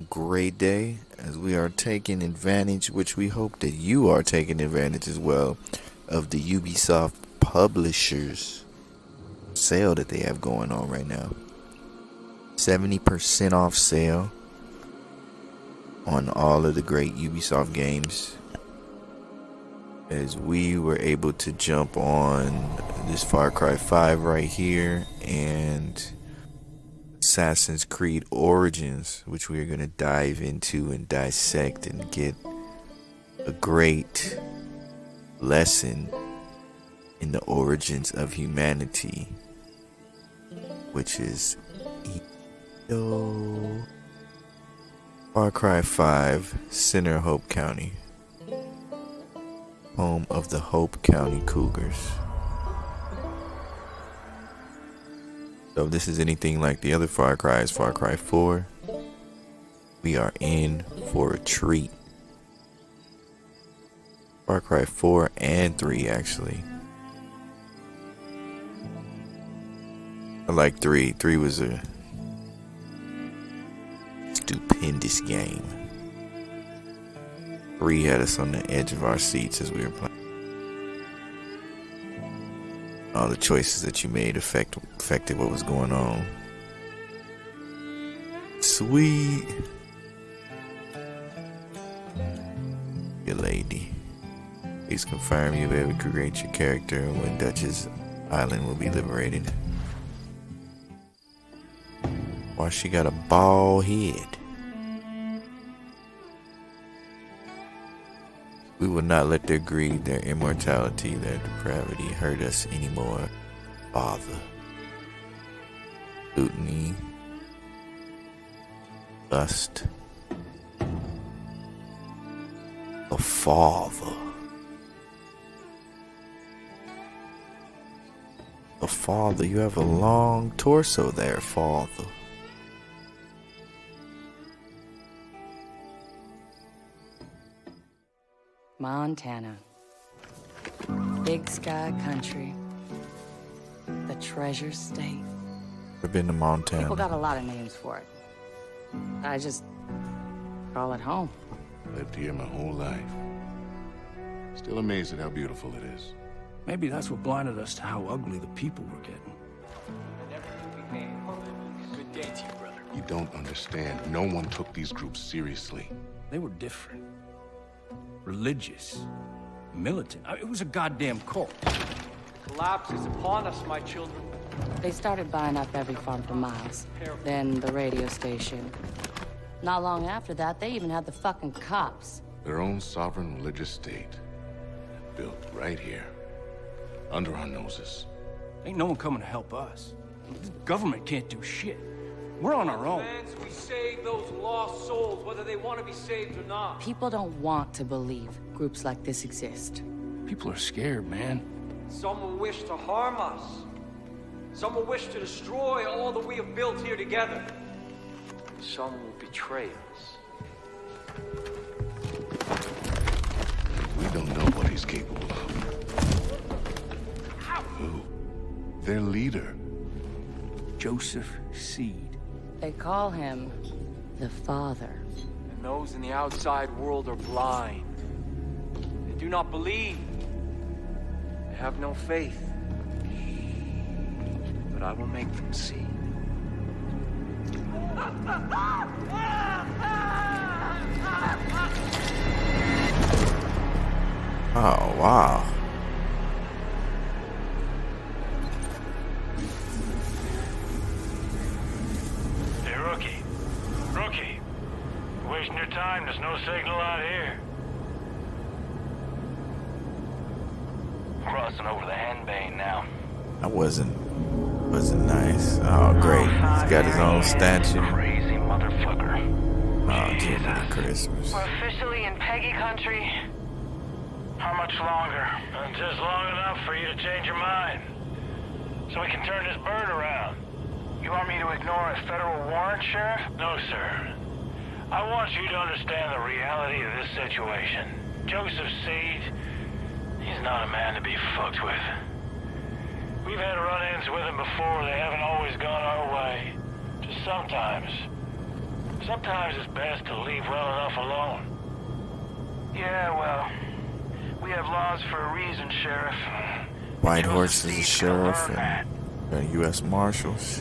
great day as we are taking advantage, which we hope that you are taking advantage as well, of the Ubisoft Publishers sale that they have going on right now. 70% off sale on all of the great Ubisoft games, as we were able to jump on this Far Cry 5 right here and Assassin's Creed Origins, which we are going to dive into and dissect and get a great lesson in the origins of humanity, which is Far Cry 5, Center Hope County, home of the Hope County Cougars. So if this is anything like the other Far Cry's, Far Cry 4, we are in for a treat. Far Cry 4 and 3 actually. I like 3. 3 was a stupendous game. 3 had us on the edge of our seats as we were playing. All the choices that you made affected what was going on. Sweet. Your lady. Please confirm you'll be able to create your character when Dutch's Island will be liberated. Why she got a bald head? We will not let their greed, their immortality, their depravity hurt us anymore. Father. Scrutiny. Lust. A father. A father. You have a long torso there, father. Montana. Big sky country. The treasure state. I've been to Montana. People got a lot of names for it. I just call it home. Lived here my whole life. Still amazed at how beautiful it is. Maybe that's what blinded us to how ugly the people were getting. Good day to you, brother. You don't understand. No one took these groups seriously. They were different. Religious. Militant. It was a goddamn cult. Collapse is upon us, my children. They started buying up every farm for miles. Then the radio station. Not long after that, they even had the fucking cops. Their own sovereign religious state. Built right here. Under our noses. Ain't no one coming to help us. The government can't do shit. We're on our own. We save those lost souls, whether they want to be saved or not. People don't want to believe groups like this exist. People are scared, man. Some will wish to harm us. Some will wish to destroy all that we have built here together. Some will betray us. We don't know what he's capable of. Who? Their leader. Joseph Seed. They call him the Father. And those in the outside world are blind. They do not believe. They have no faith. But I will make them see. Oh, wow. Hey, Rookie. Rookie. You're wasting your time. There's no signal out here. Crossing over the Henbane now. That wasn't nice. Oh, great. He's got his own statue. Crazy motherfucker. Oh, Jiminy Christmas. We're officially in Peggy country. How much longer? Just long enough for you to change your mind. So we can turn this bird around. You want me to ignore a federal warrant, Sheriff? No, sir. I want you to understand the reality of this situation. Joseph Seed, he's not a man to be fucked with. We've had run-ins with him before. They haven't always gone our way. Just sometimes. Sometimes it's best to leave well enough alone. Yeah, well, we have laws for a reason, Sheriff. Whitehorse is a sheriff and U.S. Marshals.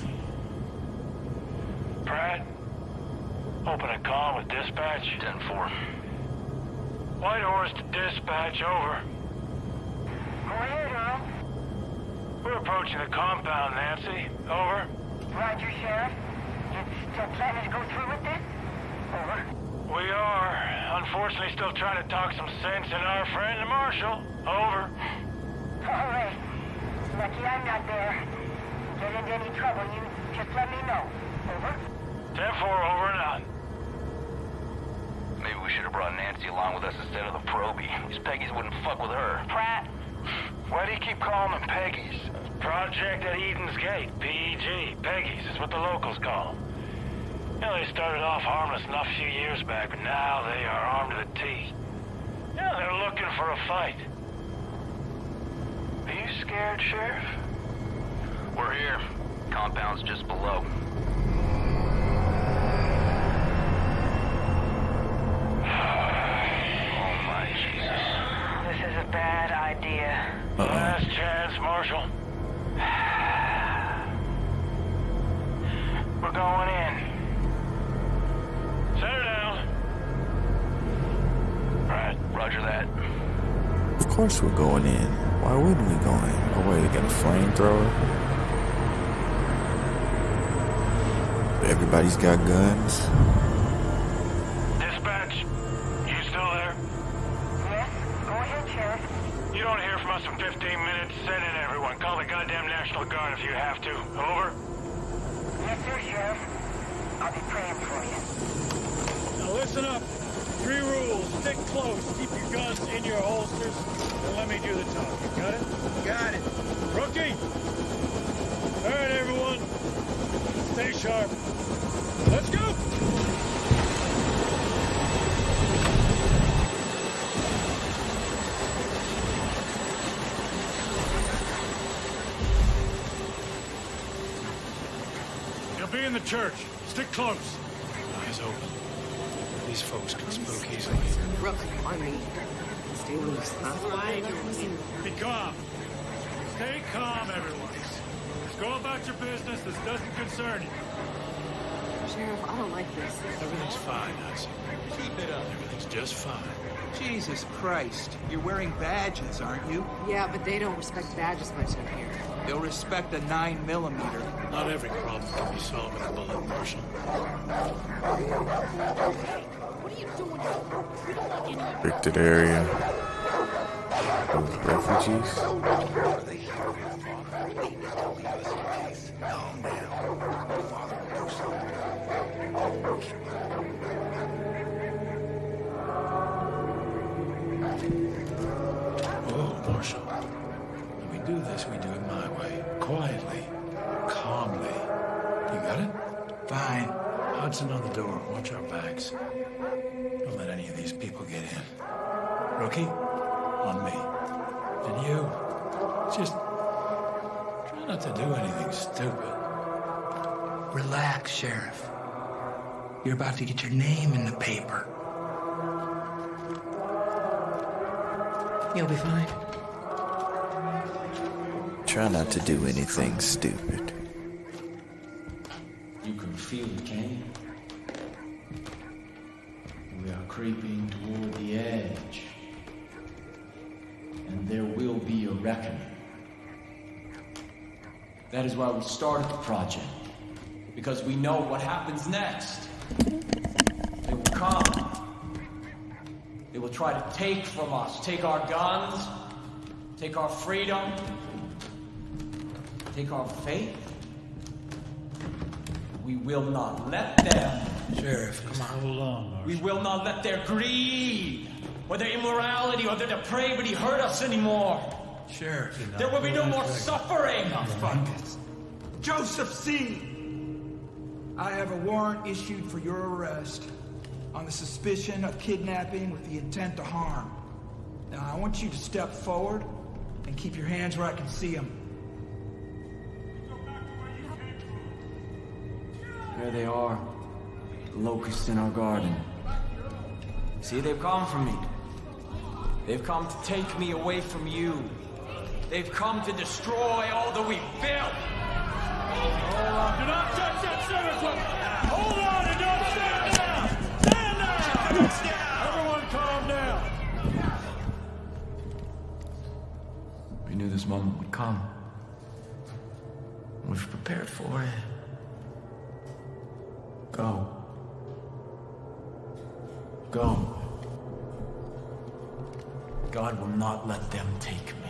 Pratt, open a call with dispatch. 10-4. Whitehorse to dispatch, over. Go ahead, Earl. We're approaching the compound, Nancy. Over. Roger, Sheriff. You still planning to go through with this? Over. We are. Unfortunately, still trying to talk some sense in our friend, the Marshal. Over. All right. Lucky I'm not there. Get into any trouble, you just let me know. Over. 10-4, over and out. Maybe we should have brought Nancy along with us instead of the Proby. These Peggies wouldn't fuck with her. Pratt. Why do you keep calling them Peggies? Project at Eden's Gate, PEG. Peggies is what the locals call them. You know, they started off harmless enough a few years back, but now they are armed to the teeth. Yeah, they're looking for a fight. Are you scared, Sheriff? We're here. Compound's just below. Oh my Jesus. This is a bad idea. Last chance, Marshal. We're going in. Set her down. Right, roger that. Of course we're going in. Why wouldn't we go in? Oh wait, we got a flamethrower. Everybody's got guns. Dispatch, you still there? Yes? Go ahead, Sheriff. You don't hear from us in 15 minutes. Send in everyone. Call the goddamn National Guard if you have to. Over. Yes, sir, Sheriff. I'll be praying for you. Now listen up. 3 rules. Stick close. Keep your guns in your holsters. And let me do the talking. Got it? Got it. Rookie! All right, everyone. Stay sharp. Let's go! You'll be in the church. Stick close. Eyes open. These folks can spook easily. Rook, on me. Stay loose, huh? Be calm. Stay calm, everyone. Just go about your business. This doesn't concern you. Sheriff, I don't like this. Everything's fine, Hudson. Keep it up. Everything's just fine. Jesus Christ. You're wearing badges, aren't you? Yeah, but they don't respect badges much up here. They'll respect a 9mm. Not every problem can be solved with a bullet, Marshal. What are you doing? We don't want any... Restricted area. Those refugees. Oh, Marshal. When we do this, we do it my way. Quietly. Calmly. You got it? Fine. Hudson on the door. Watch our backs. Don't let any of these people get in. Rookie, on me. And you, just try not to do anything stupid. Relax, Sheriff. You're about to get your name in the paper. You'll be fine. Try not to do anything stupid. You can feel it, can you? We are creeping toward the edge. And there will be a reckoning. That is why we started the project. Because we know what happens next. They will come. They will try to take from us. Take our guns. Take our freedom. Take our faith. We will not let them. Sheriff, come on. Hold on, Marshal. We will not let their greed, or their immorality, or their depravity hurt us anymore. Sheriff, there will be no more suffering. Oh, fuck this. Joseph C. I have a warrant issued for your arrest on the suspicion of kidnapping with the intent to harm. Now, I want you to step forward and keep your hands where I can see them. There they are. The locusts in our garden. See, they've come for me. They've come to take me away from you. They've come to destroy all that we've built. Hold on. Do not touch that center foot. Hold on and don't stand down. Stand down. Everyone calm down. We knew this moment would come. We've prepared for it. Go. Go. God will not let them take me.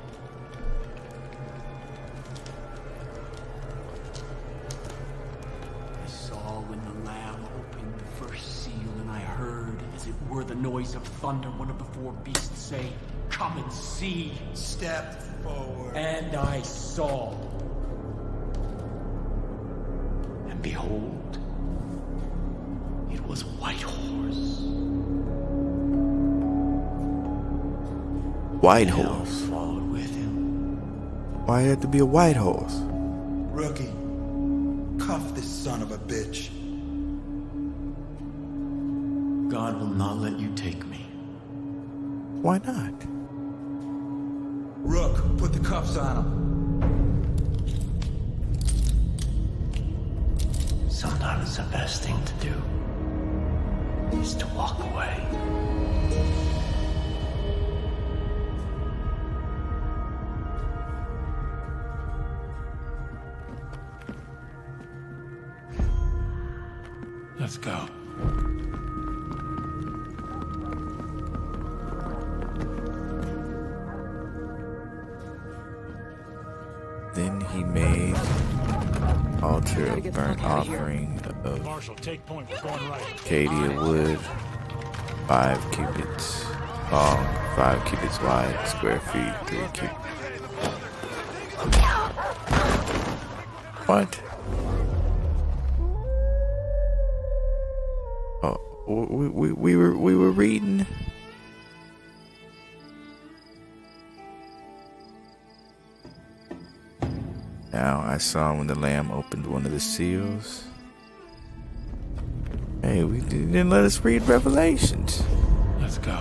I saw when the Lamb opened the first seal, and I heard, as it were the noise of thunder, one of the four beasts say, "Come and see." Step forward. And I saw. And behold, it was a white horse. White horse? Followed with him. Why had to be a white horse? Rookie, cuff this son of a bitch. God will not let you take me. Why not? Rook, put the cuffs on him. Sometimes the best thing to do is to walk away. Let's go. Then he made altar of burnt offering of Marshall, take point. We're going right. Acacia wood, 5 cubits long, 5 cubits wide, square feet, 3 cubits. What? Oh, we were reading. Now I saw when the Lamb opened one of the seals. Hey, we didn't let us read Revelations. Let's go.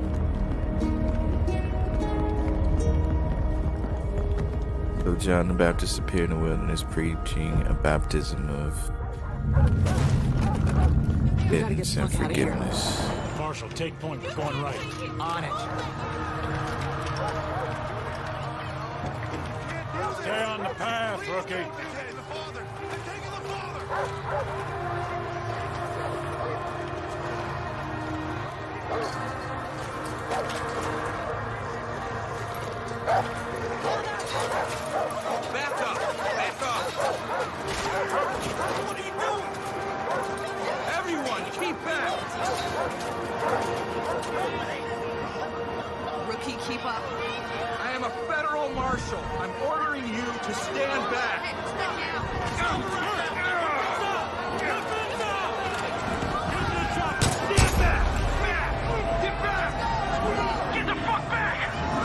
So John the Baptist appeared in the wilderness preaching a baptism of repentance and forgiveness. Marshall, take point. We're going right. On it. Stay on the path, Rookie. Back up! Back up! What are you doing? Everyone, keep back! Rookie, keep up. I am a federal marshal. I'm ordering you to stand back. Get the fuck back!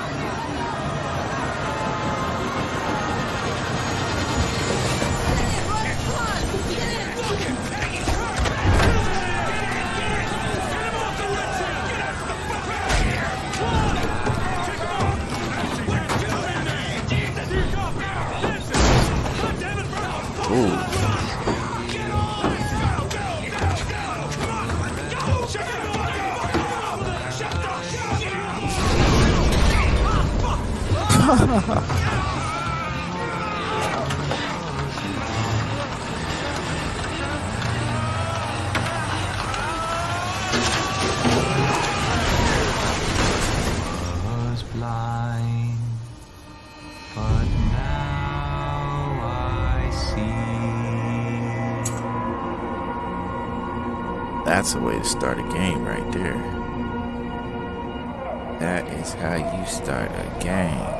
Was blind, but now I see. That's a way to start a game right there. That is how you start a game.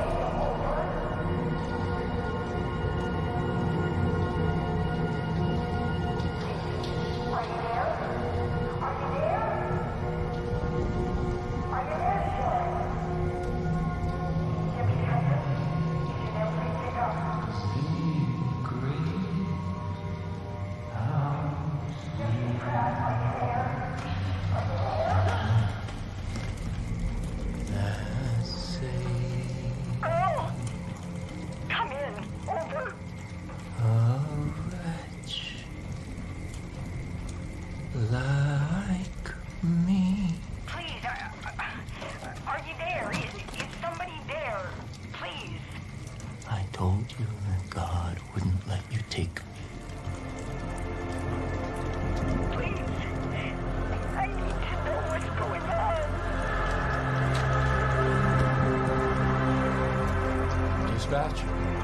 dispatch?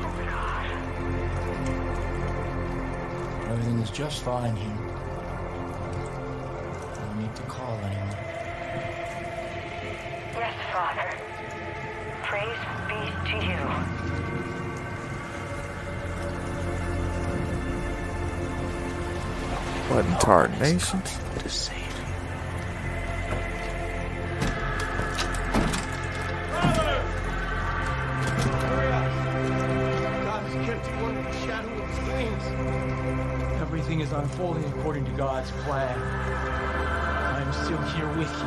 Everything is just fine here. No need to call anyone. Yes, Father. Praise be to you. What in tarnation? To save you. Everything is unfolding according to God's plan. I am still here with you.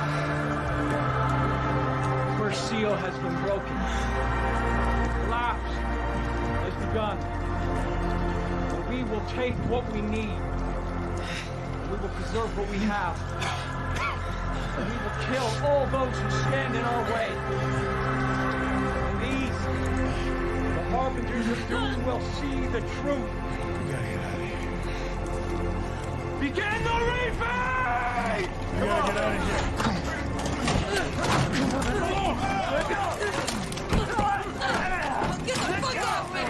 The first seal has been broken. The collapse has begun. But we will take what we need. We will preserve what we have. And we will kill all those who stand in our way. And these, the harbingers of doom, will see the truth. Begin the refight! We gotta get out of here. Get the fuck off me!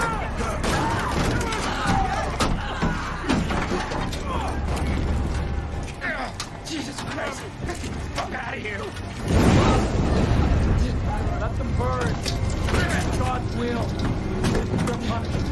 Jesus Christ! Get the fuck out of here! Let them burn. That's God's will. This is their punishment.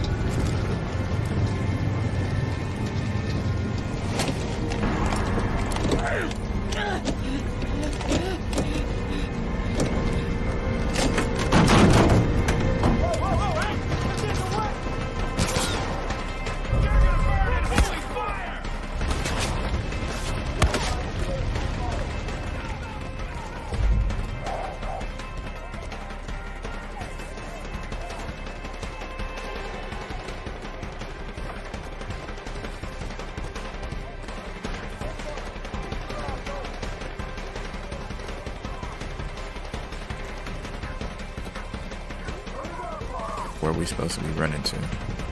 Where are we supposed to be running to?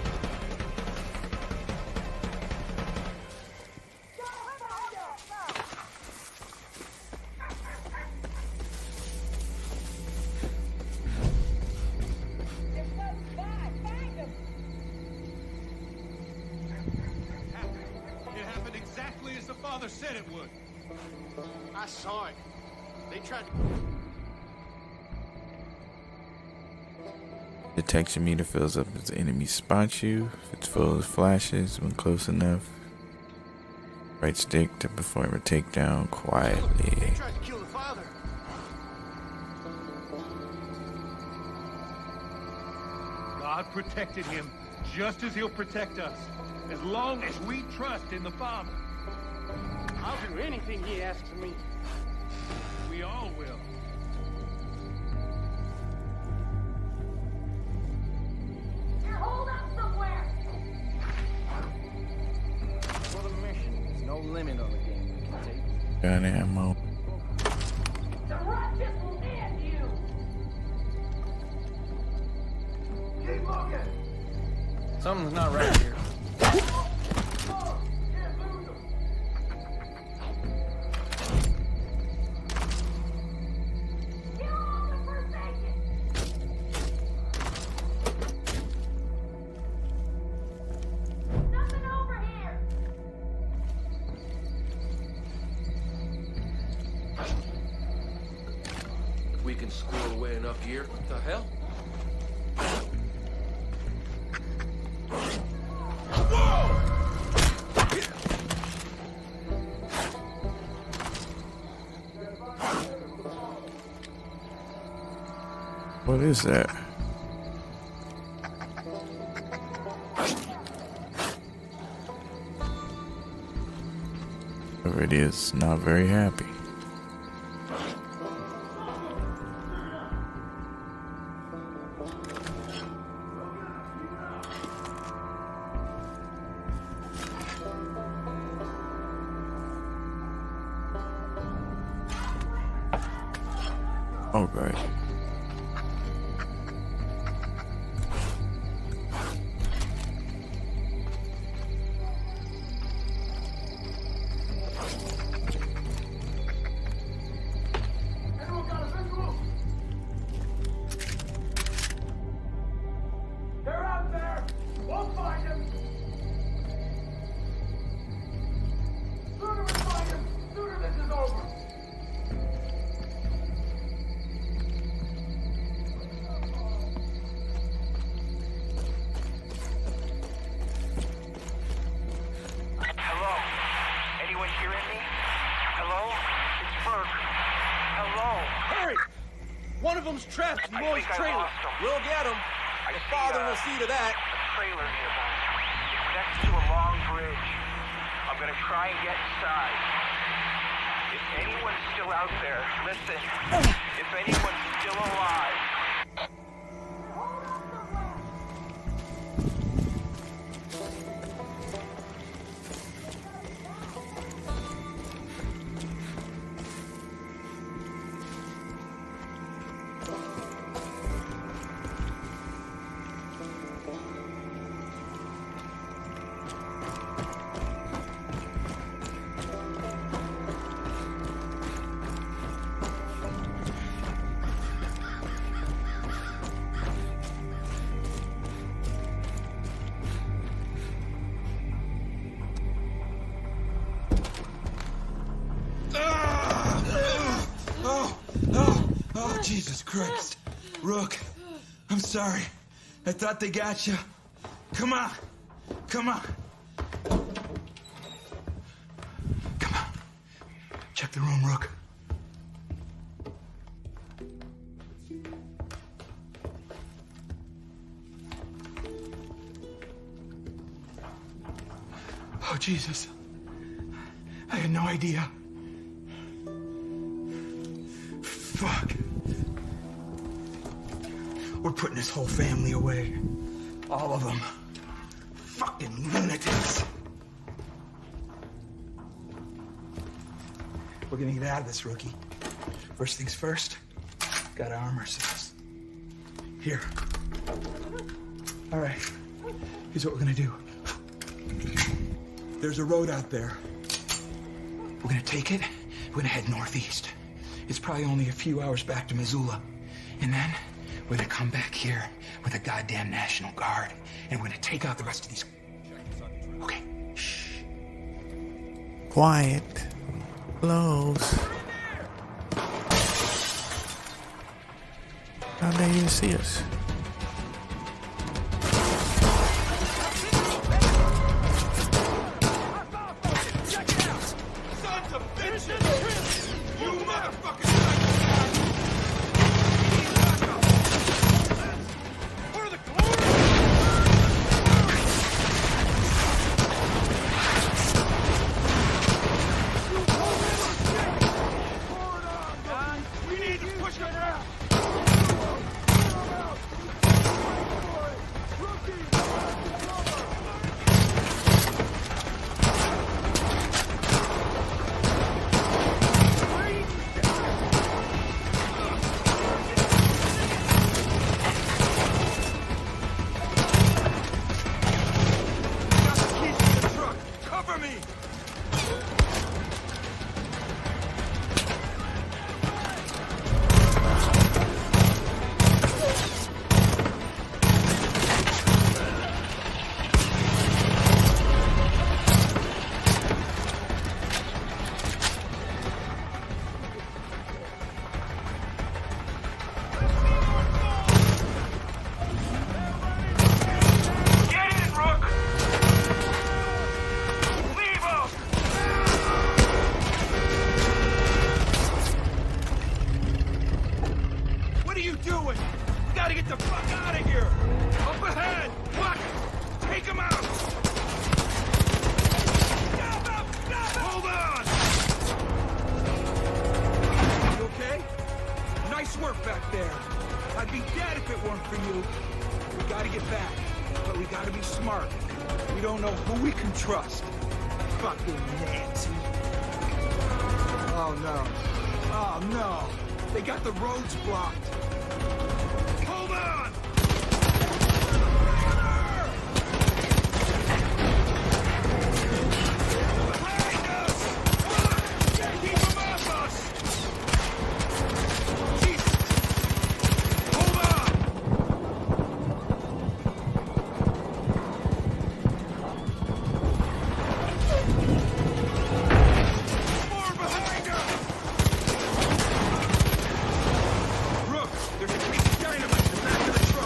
It happened exactly as the father said it would. I saw it. They tried to... Detection meter fills up as the enemy spots you. If it's full, it flashes when close enough. Right stick to perform a takedown quietly. They tried to kill the father. God protected him just as he'll protect us. As long as we trust in the Father. I'll do anything he asks of me. We all will. Hold up somewhere! For the mission, there's no limit on the game we can take. Gun ammo. The Russians will end you! Keep looking! Something's not right here. We can squirrel away enough gear. What the hell? What is that? Whoever it is, not very happy. Okay. One of them's trapped in Roy's trailer. We'll get him. The father will see to that. A trailer nearby. It's next to a long bridge. I'm gonna try and get inside. If anyone's still out there, listen. If anyone's still alive. Jesus Christ. Rook, I'm sorry. I thought they got you. Come on. Come on. Come on. Check the room, Rook. Oh, Jesus. I had no idea. Fuck. We're putting his whole family away. All of them. Fucking lunatics. We're gonna get out of this, Rookie. First things first, gotta arm ourselves. Here. All right. Here's what we're gonna do. There's a road out there. We're gonna take it. We're gonna head northeast. It's probably only a few hours back to Missoula. And then we're gonna come back here with a goddamn National Guard, and we're gonna take out the rest of these. Okay. Shh. Quiet. Close. How dare you see us? Sons of bitches! You motherfuckers! Trust. Fucking Nancy. Oh no. Oh no. They got the roads blocked. Hold on! Behind us! Keep them off us! Jesus! Hold on! There's a piece of dynamite in the back of the truck.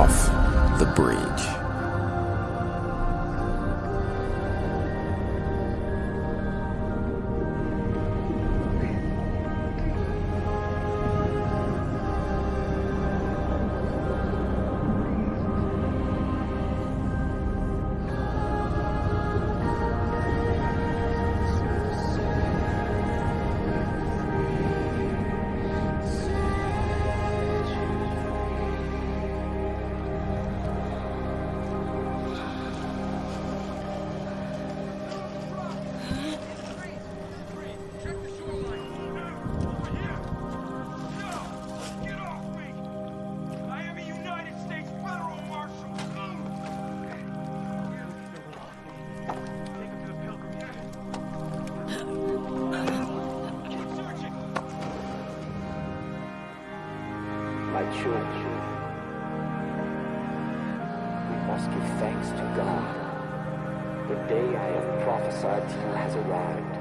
off the bridge. My children, we must give thanks to God. The day I have prophesied to you has arrived.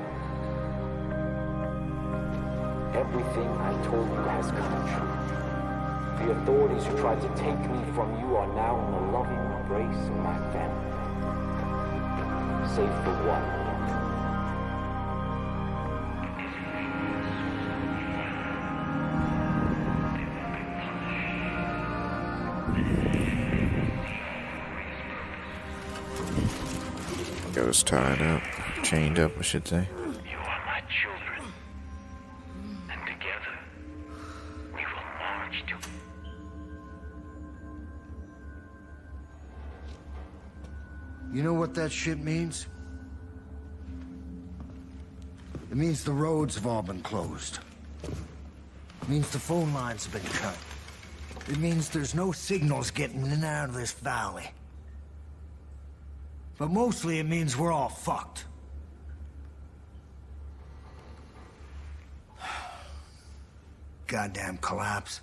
Everything I told you has come true. The authorities who tried to take me from you are now in the loving embrace of my family. Save for one. Got us tied up, chained up, I should say. You are my children. And together, we will march to... You know what that shit means? It means the roads have all been closed. It means the phone lines have been cut. It means there's no signals getting in and out of this valley. But mostly it means we're all fucked. Goddamn collapse.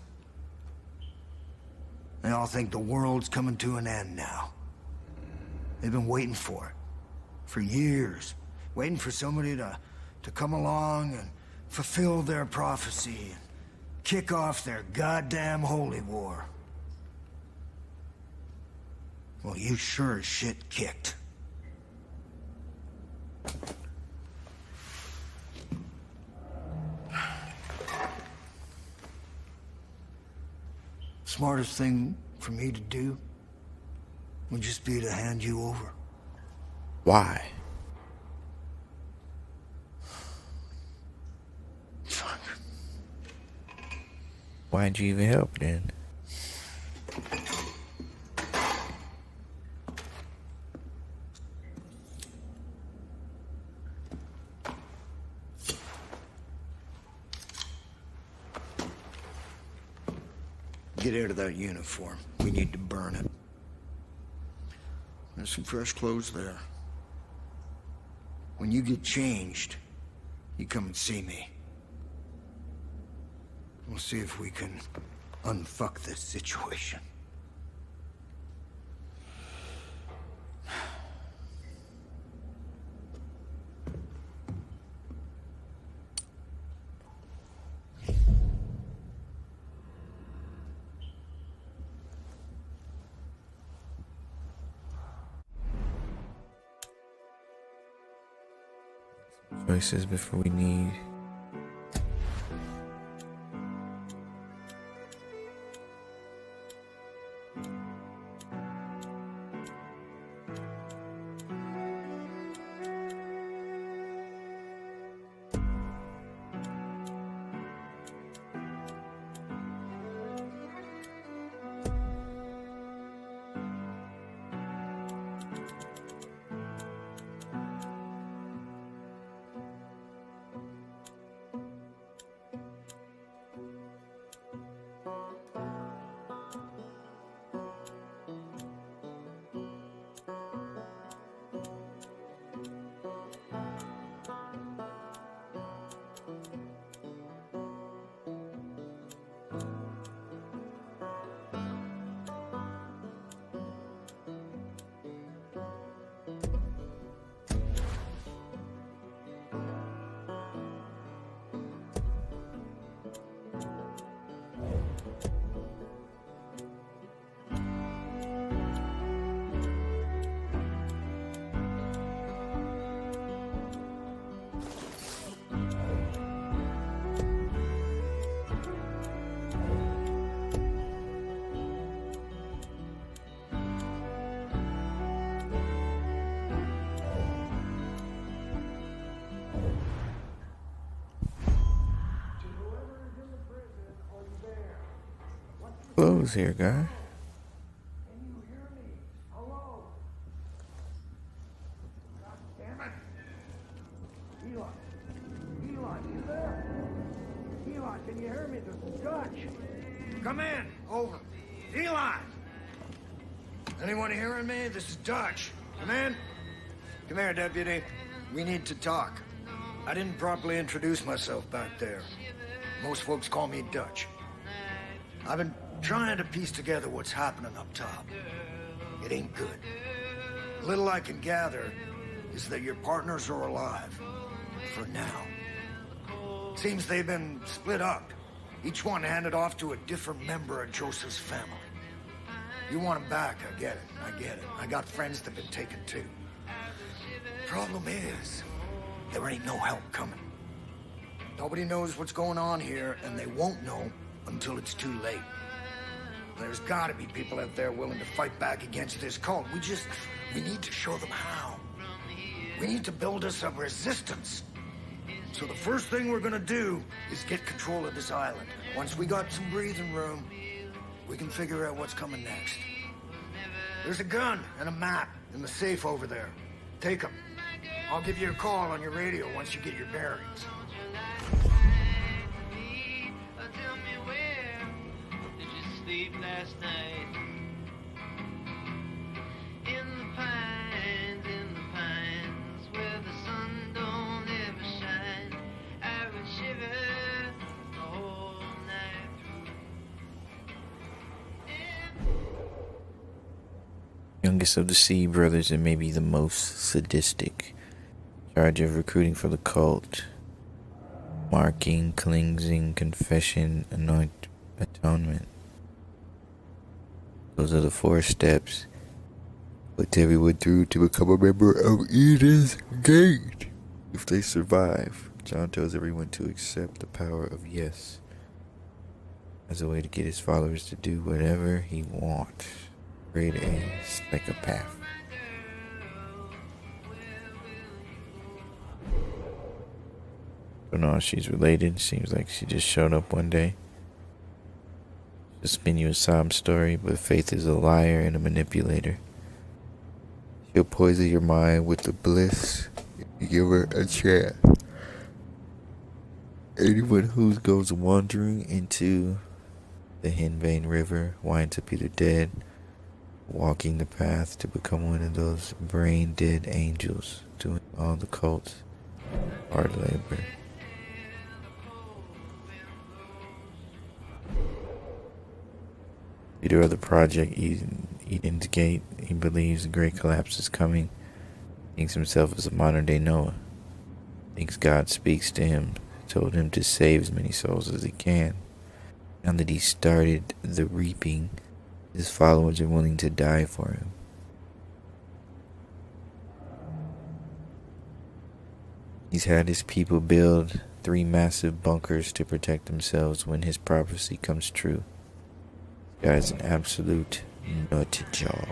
They all think the world's coming to an end now. They've been waiting for it. For years. Waiting for somebody to come along and fulfill their prophecy and kick off their goddamn holy war. Well, you sure as shit kicked. Smartest thing for me to do would just be to hand you over. Why? Fuck. Why'd you even help then? Get out of that uniform. We need to burn it. There's some fresh clothes there. When you get changed, you come and see me. We'll see if we can unfuck this situation. Choices before we need. clothes here, guy. Can you hear me? This is Dutch. Come in. Over. Eli! Anyone hearing me? This is Dutch. Come in. Come here, deputy. We need to talk. I didn't properly introduce myself back there. Most folks call me Dutch. I've been trying to piece together what's happening up top. It ain't good. Little I can gather is that your partners are alive. For now. Seems they've been split up. Each one handed off to a different member of Joseph's family. You want them back, I get it. I got friends that've been taken too. Problem is, there ain't no help coming. Nobody knows what's going on here, and they won't know until it's too late. There's gotta be people out there willing to fight back against this cult. We need to show them how. We need to build us a resistance. So the first thing we're gonna do is get control of this island. Once we got some breathing room, we can figure out what's coming next. There's a gun and a map in the safe over there. Take them. I'll give you a call on your radio once you get your bearings. Last night in the pines where the sun don't ever shine, I would shiver the whole night through. Youngest of the Seed brothers and maybe the most sadistic. Charge of recruiting for the cult. Marking, cleansing, confession, atonement. Those are the 4 steps put everyone through to become a member of Eden's Gate. If they survive, John tells everyone to accept the power of yes as a way to get his followers to do whatever he wants. Create a psychopath. Don't know if she's related. Seems like she just showed up one day. Spin you a sob story, but Faith is a liar and a manipulator. She'll poison your mind with the bliss if you give her a chance. Anyone who goes wandering into the Henbane River winds up either dead, walking the path to become one of those brain-dead angels doing all the cult's hard labor. Leader of the project, Eden's Gate, he believes the great collapse is coming. Thinks himself as a modern-day Noah. Thinks God speaks to him, told him to save as many souls as he can. Now that he started the reaping, his followers are willing to die for him. He's had his people build 3 massive bunkers to protect themselves when his prophecy comes true. Guy's an absolute nut job.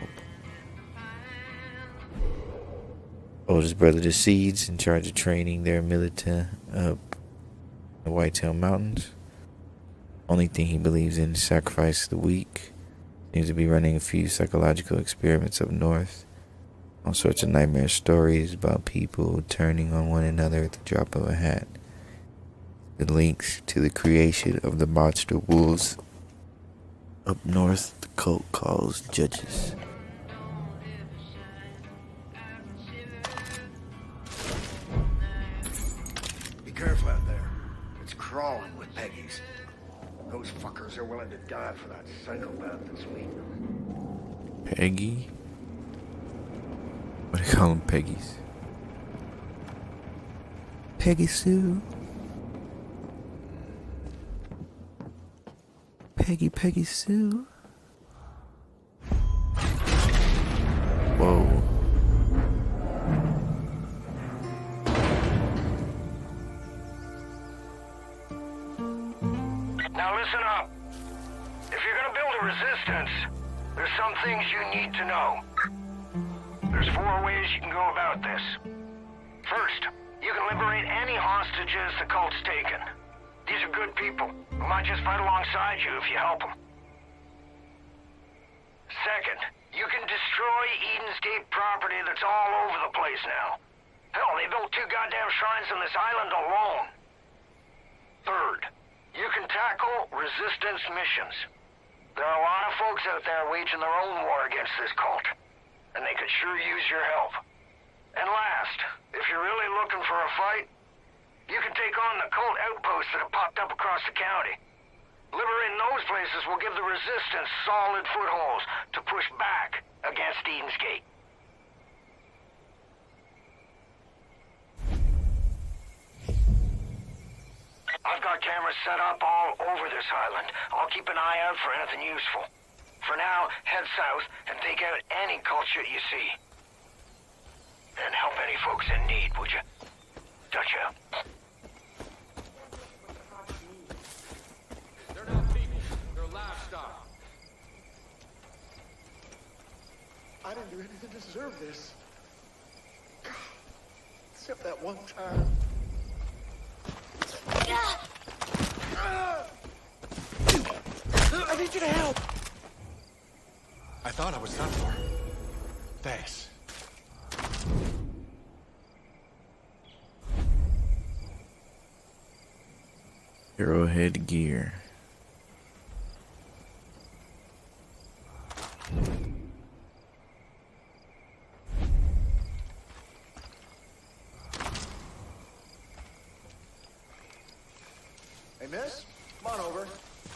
Oldest brother to Seeds, in charge of training their militia up the Whitetail Mountains. Only thing he believes in is sacrifice of the weak. Seems to be running a few psychological experiments up north. All sorts of nightmare stories about people turning on one another at the drop of a hat. The links to the creation of the monster wolves. Up north, the cult calls judges. Be careful out there. It's crawling with Peggies. Those fuckers are willing to die for that psychopath that's leading them. Peggy? What do you call them, Peggies? Peggy Sue? Peggy Sue? Whoa. Now listen up. If you're gonna build a resistance, there's some things you need to know. There's 4 ways you can go about this. First, you can liberate any hostages the cult's taken. These are good people who might just fight alongside you if you help them. Second, you can destroy Eden's Gate property that's all over the place now. Hell, they built 2 goddamn shrines on this island alone. Third, you can tackle resistance missions. There are a lot of folks out there waging their own war against this cult, and they could sure use your help. And last, if you're really looking for a fight, you can take on the cult outposts that have popped up across the county. Liberating those places will give the resistance solid footholds to push back against Eden's Gate. I've got cameras set up all over this island. I'll keep an eye out for anything useful. For now, head south and take out any cult shit you see. And help any folks in need, would you? Touch out. They're not people. They're livestock. I didn't do anything to deserve this. God, except that one time. I need you to help. I thought I was done for. Thanks. Arrowhead gear. Hey, miss, come on over.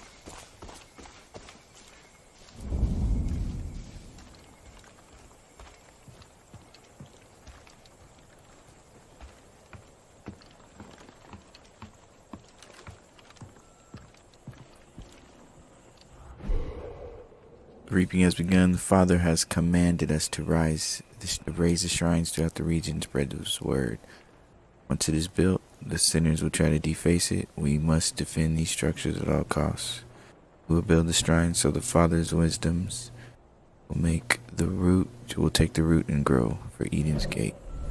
The reaping has begun. The Father has commanded us to raise the shrines throughout the region and spread His word. Once it is built, the sinners will try to deface it. We must defend these structures at all costs. We will build the shrines so the Father's wisdoms will take the root and grow for Eden's Gate.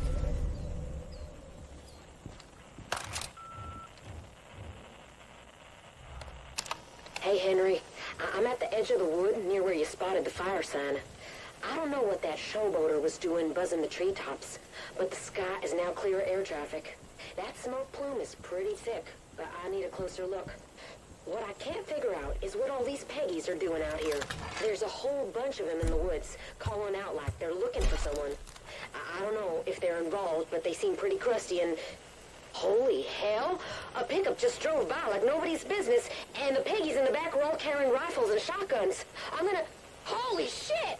Hey, Henry. I'm at the edge of the wood near where you spotted the fire sign. I don't know what that showboater was doing buzzing the treetops, but the sky is now clear of air traffic. That smoke plume is pretty thick, but I need a closer look. What I can't figure out is what all these Peggies are doing out here. There's a whole bunch of them in the woods, calling out like they're looking for someone. I don't know if they're involved, but they seem pretty crusty and... Holy hell! A pickup just drove by like nobody's business, and the Peggies in the back were all carrying rifles and shotguns. I'm gonna... Holy shit!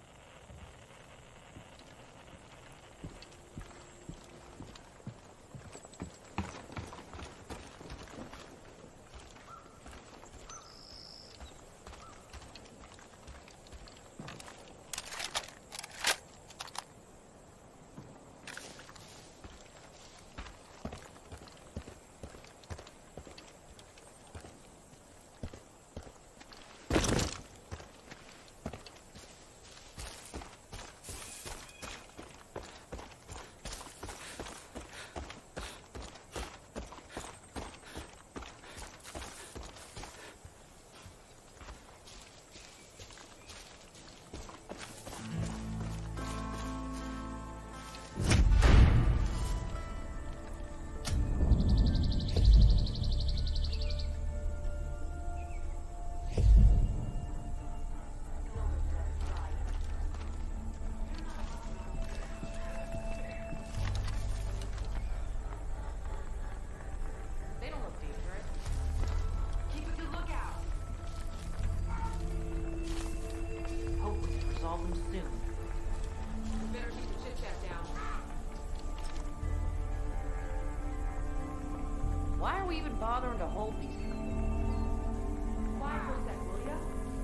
Why are we even bothering to hold these things? Quiet for a sec, will ya?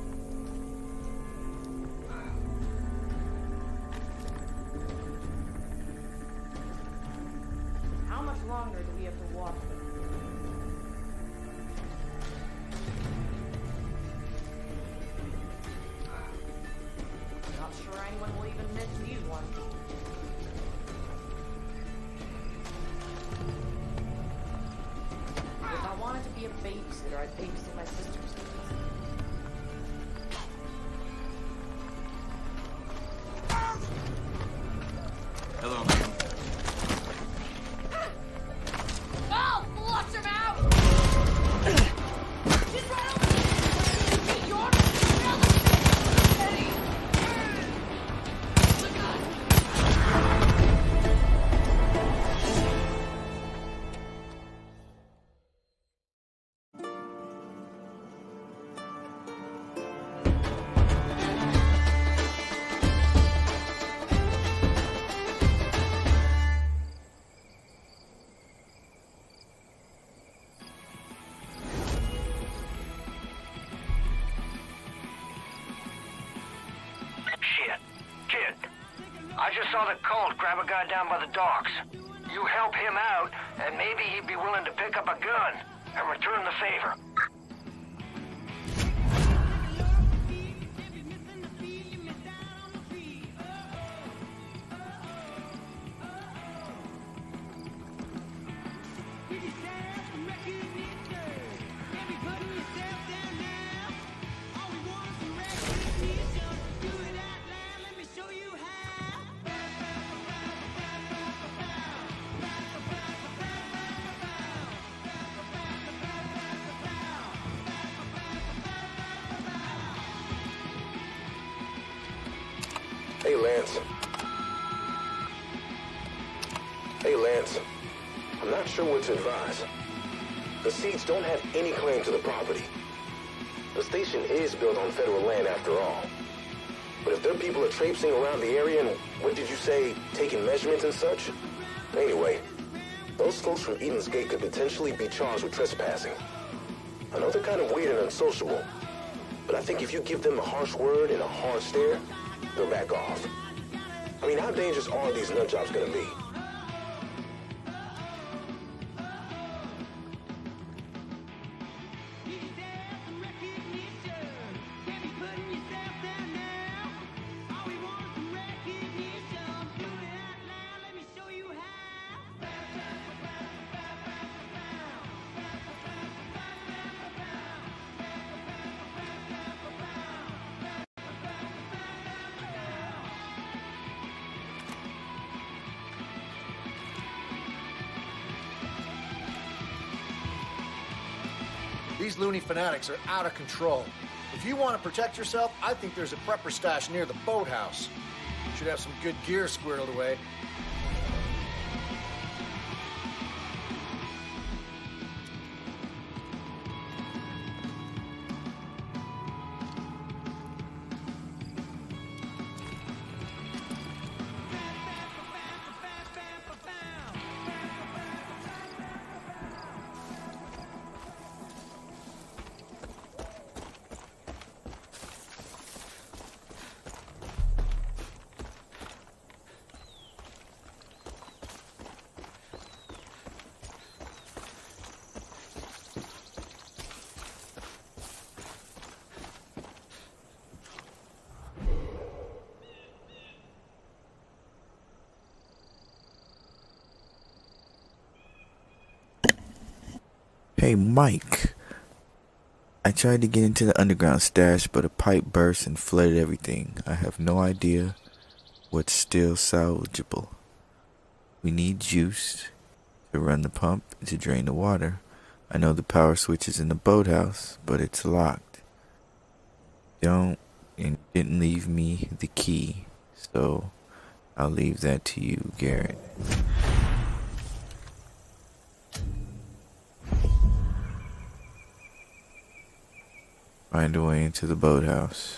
How much longer do we have to walk them? Not sure anyone will even miss these ones. If I wanted to be a babysitter, I'd babysit my sister's kids. just saw the cult grab a guy down by the docks. You help him out, and maybe he'd be willing to pick up a gun and return the favor. Hey, Lance. I'm not sure what to advise. The Seeds don't have any claim to the property. The station is built on federal land after all. But if their people are traipsing around the area and, what did you say, taking measurements and such? Anyway, those folks from Eden's Gate could potentially be charged with trespassing. I know they're kind of weird and unsociable, but I think if you give them a harsh word and a hard stare, they'll back off. I mean, how dangerous are these nut jobs gonna be? These loony fanatics are out of control. If you want to protect yourself, I think there's a prepper stash near the boathouse. Should have some good gear squirreled away. Hey, Mike. I tried to get into the underground stash, but a pipe burst and flooded everything. I have no idea what's still salvageable. We need juice to run the pump to drain the water. I know the power switch is in the boathouse, but it's locked. Didn't leave me the key, so I'll leave that to you, Garrett. Find a way into the boathouse.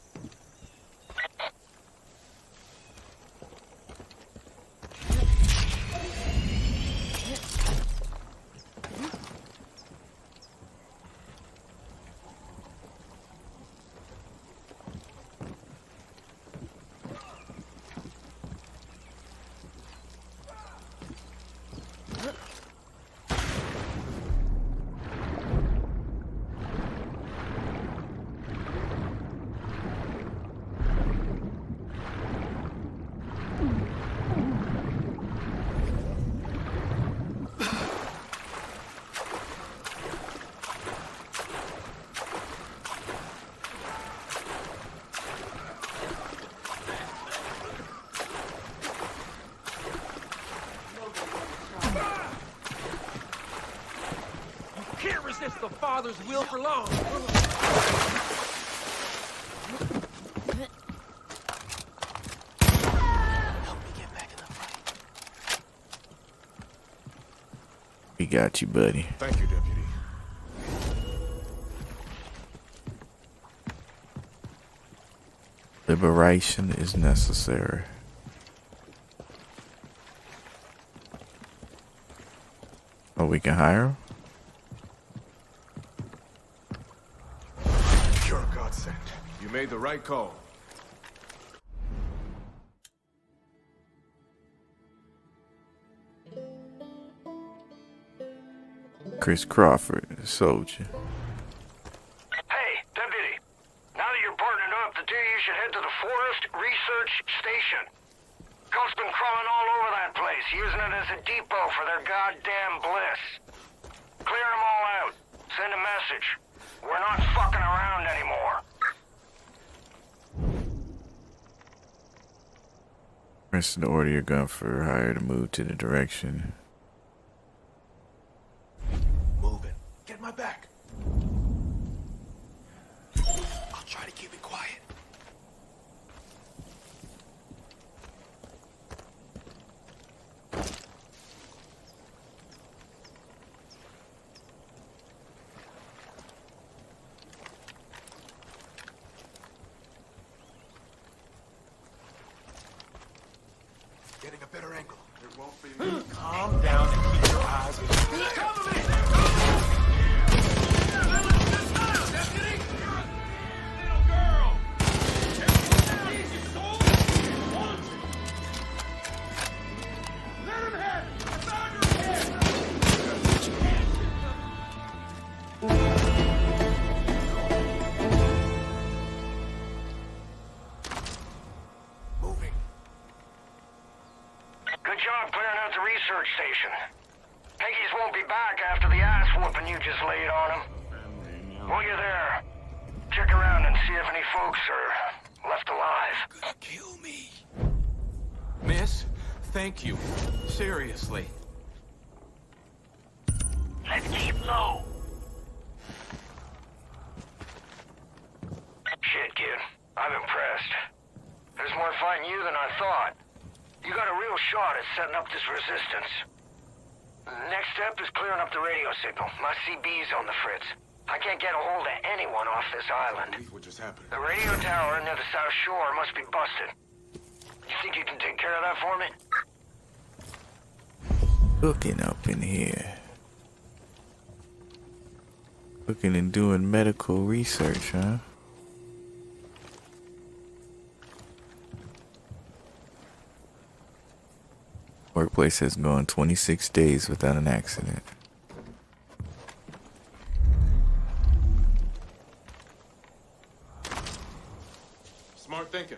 Can't resist the Father's will for long. We got you, buddy. Thank you, Deputy. Liberation is necessary. Oh, we can hire him? You're a godsend. You made the right call. Chris Crawford, a soldier. Hey, Deputy. Now that you're partnered up, the two of you should head to the Forest Research Station. Coast's been crawling all over that place, using it as a depot for their goddamn bliss. Clear them all out. Send a message. We're not fucking around anymore. Rest of the order your gun for hire to move to the direction. Moving. Get my back. I'll try to keep it quiet. Getting a better angle. It won't be me. Calm down and keep your eyes open. Cover me! Deputy! Little girl! Easy, soul! Let him have it! I found her head! Moving. Good job clearing out the research station. Peggy's won't be back after the ass whooping you just laid on him. While you're there, check around and see if any folks are left alive. Gonna kill me. Miss, thank you. Seriously. Let's keep low. Shit, kid. I'm impressed. There's more fighting you than I thought. You got a real shot at setting up this resistance. Next step is clearing up the radio signal. My CB's on the fritz. I can't get a hold of anyone off this island. What just happened? The radio tower near the South Shore must be busted. You think you can take care of that for me? Cooking up in here. Cooking and doing medical research, huh? Workplace has gone 26 days without an accident. Smart thinking.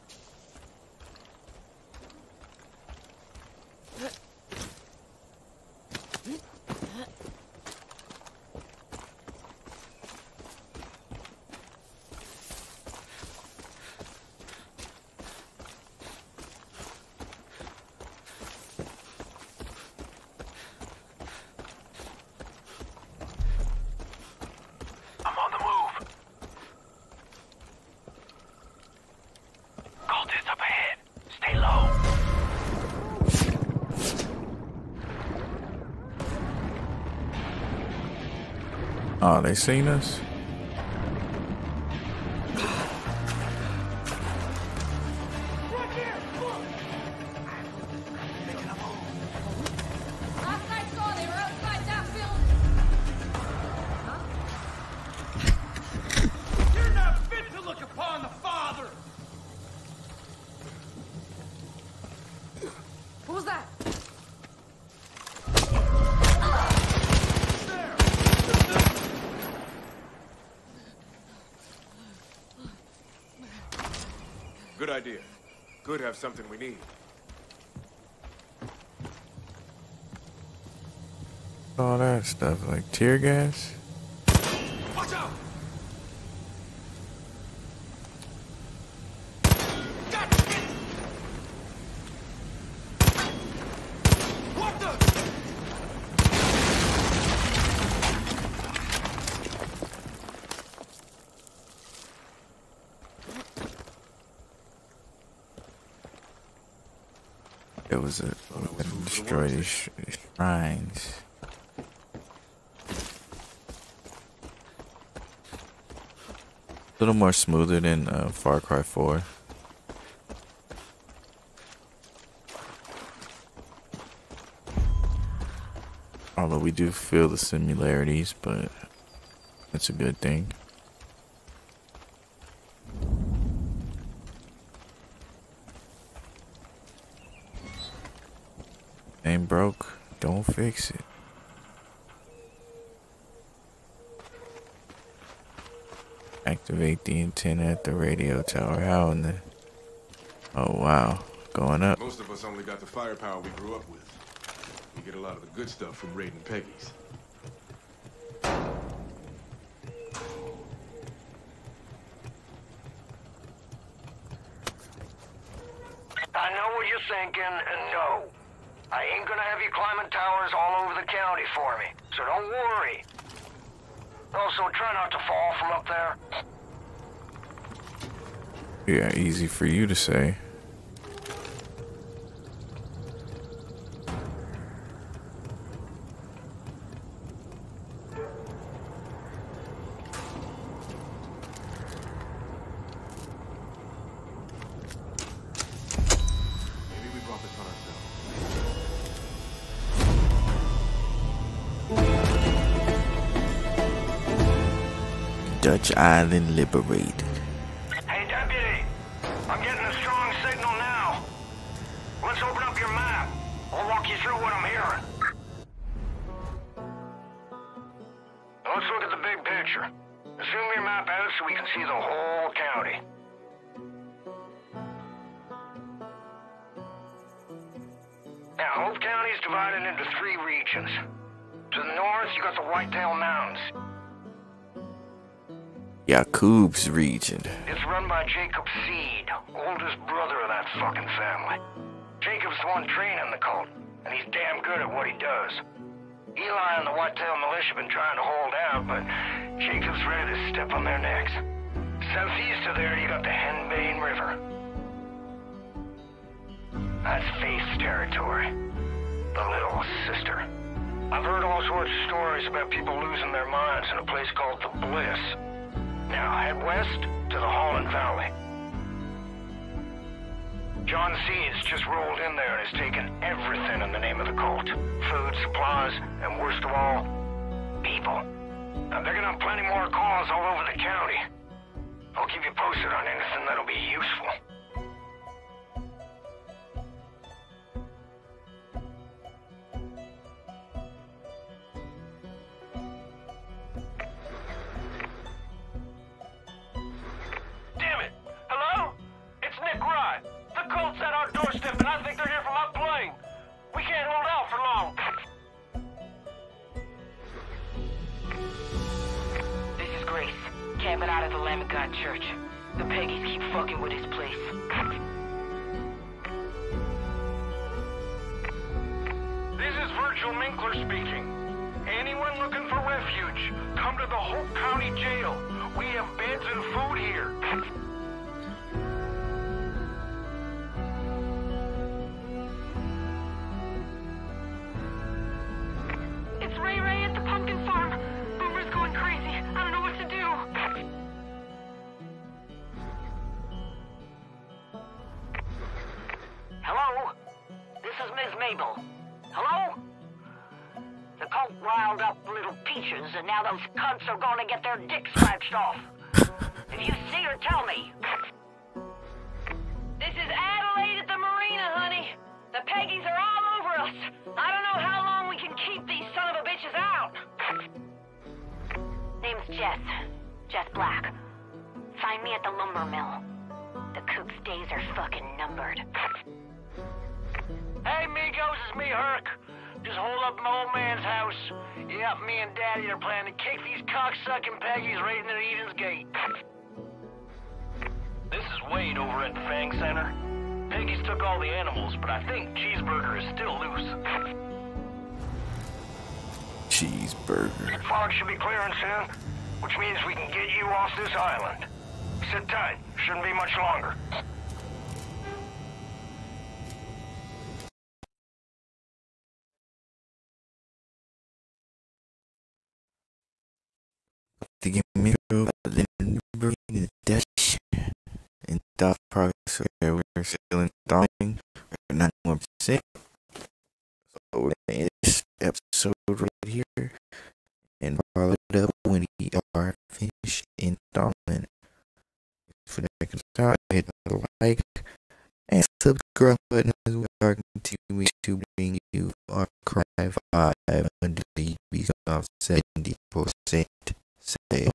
I'm on the move. Cultists up ahead. Stay low. Oh, they seen us? Last I saw, they were outside that building. You're not fit to look upon the Father! What was that? Good idea. Could have something we need. All that stuff, like tear gas? Watch out! What the? It was a destroy these shrines. A little more smoother than Far Cry 4. Although we do feel the similarities, but it's a good thing. Ain't broke, don't fix it. Activate the antenna at the radio tower. How in the... Oh, wow. Going up. Most of us only got the firepower we grew up with. We get a lot of the good stuff from raiding Peggy's. I know what you're thinking, and no. I ain't gonna have you climbing towers all over the county for me, so don't worry. Also, try not to fall from up there. Yeah, easy for you to say. Dutch Island liberated. Hey, Deputy. I'm getting a strong signal now. Let's open up your map. I'll walk you through what I'm hearing. Now let's look at the big picture. Zoom your map out so we can see the whole county. Now, Hope County is divided into 3 regions. To the north, you got the Whitetail Mountains. Yakub's region. It's run by Jacob Seed, oldest brother of that fucking family. Jacob's the one training the cult, and he's damn good at what he does. Eli and the Whitetail Militia been trying to hold out, but Jacob's ready to step on their necks. Southeast of there, you got the Henbane River. That's Faith's territory. The Little Sister. I've heard all sorts of stories about people losing their minds in a place called the Bliss. Now head west to the Holland Valley. John Seeds just rolled in there and has taken everything in the name of the cult. Food, supplies, and worst of all, people. Now they're gonna have plenty more calls all over the county. I'll keep you posted on anything that'll be useful. At our doorstep, and I think they're here from up plane. We can't hold out for long. This is Grace, camping out at the Lamb of God Church. The Peggies keep fucking with his place. This is Virgil Minkler speaking. Anyone looking for refuge, come to the Hope County Jail. We have beds and food here. Ray at the pumpkin farm. Boomer's going crazy. I don't know what to do. Hello? This is Ms. Mabel. Hello? The cult riled up little peaches, and now those cunts are going to get their dicks scratched off. If you see her, tell me. This is Adelaide at the marina, honey. The Peggies are all over us. I don't know how long we can keep these son of a bitches out. Name's Jess. Jess Black. Find me at the lumber mill. The cook's days are fucking numbered. Hey, amigos, it's me, Herc. Just hold up my old man's house. Yeah, me and Daddy are planning to kick these cocksucking Peggies right into Eden's Gate. This is Wade over at the Fang Center. Peggy's took all the animals, but I think Cheeseburger is still loose. Cheeseburger. Fog should be clearing soon, which means we can get you off this island. Sit tight. Shouldn't be much longer. To get me through the Dutch and thought progress where we're still installing 91%. So we're gonna end this episode right here and follow it up when we are finished installing. For the second time, hit the like and subscribe button as we are continuing to bring you Archive 5 under the Ubisoft 70% sale.